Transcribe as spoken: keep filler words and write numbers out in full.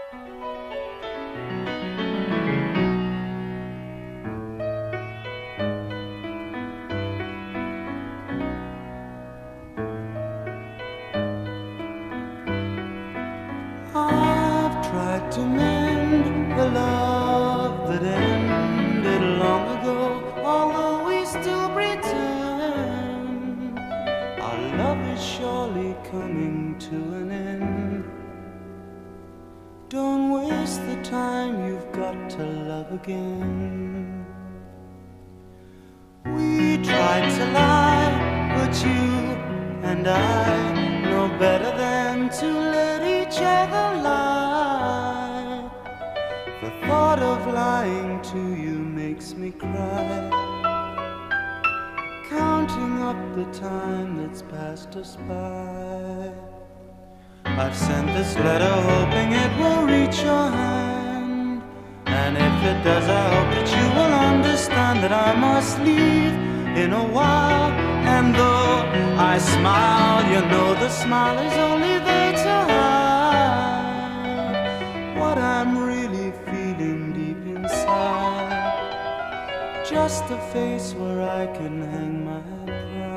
To mend the love that ended long ago, although we still pretend our love is surely coming to an end. Don't waste the time, you've got to love again. We tried to lie, but you and I know better than to let each other lie. The thought of lying to you makes me cry, counting up the time that's passed us by. I've sent this letter hoping it will reach your hand, and if it does I hope that you will understand that I must leave in a while. And though I smile, you know the smile is only there to hide what I'm really feeling deep inside. Just a face where I can hang my pride.